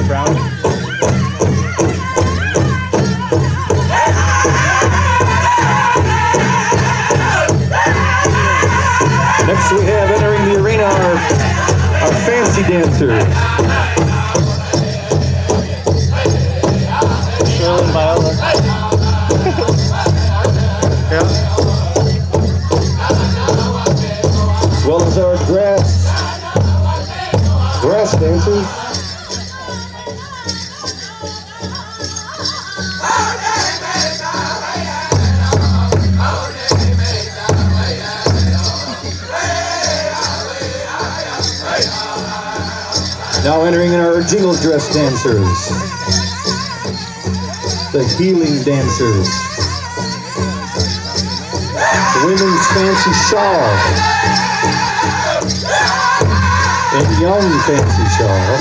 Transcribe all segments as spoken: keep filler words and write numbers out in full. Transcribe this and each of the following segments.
the brown. Next we have entering the arena our, our fancy dancers. Shirley and Viola. Yeah. As well as our grass, grass dancers. Now entering in our jingle dress dancers, the healing dancers, the women's fancy shawl, and young fancy shawl.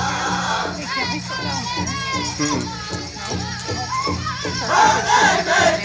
Hmm.